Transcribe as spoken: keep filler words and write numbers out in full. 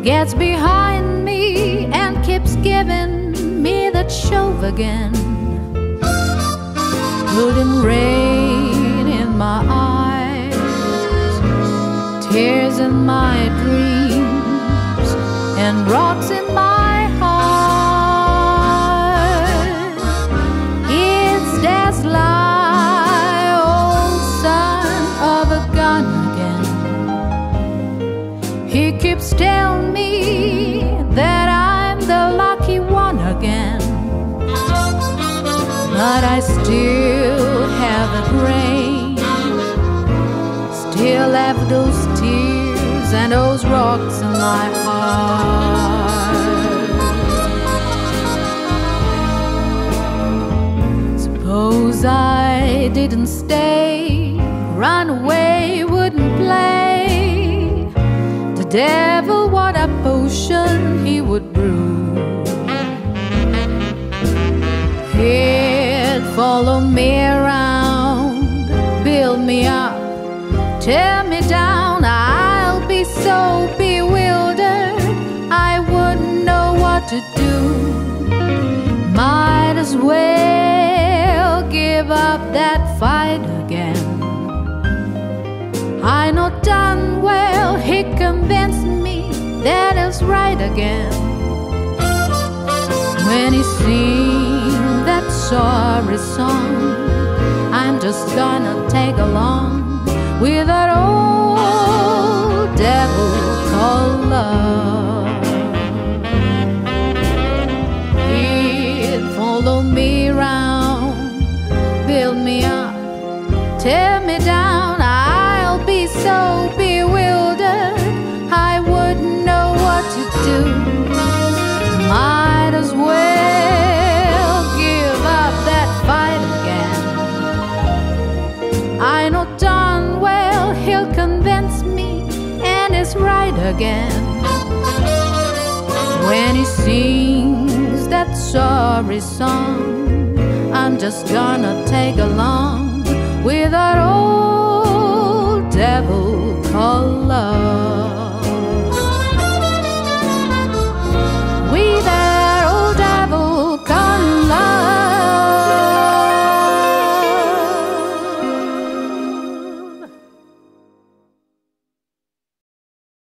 gets behind me and keeps giving me that shove again, putting rain in my eyes, tears in my dreams, and rocks in my heart. It's that sly old son of a gun again. He keeps telling me that I'm the lucky one again, but I still have the rain, still have those tears and those rocks in my heart. Suppose I didn't stay, run away, wouldn't play, the devil, what a potion he would brew. He'd follow me around, build me up, tear me down. I'll be so bewildered, I wouldn't know what to do. Might as well give up that fight again. I know done well he convinced me that it's right again. When he sings that sorry song, I'm just gonna take along with that old devil called love. He'd follow me around, build me up, tear me down. I'll be so bewildered, I wouldn't know what to do. Might as well give up that fight again. I know darn well he'll convince me and it's right again. When he sings that sorry song, I'm just gonna take along with that old devil called love.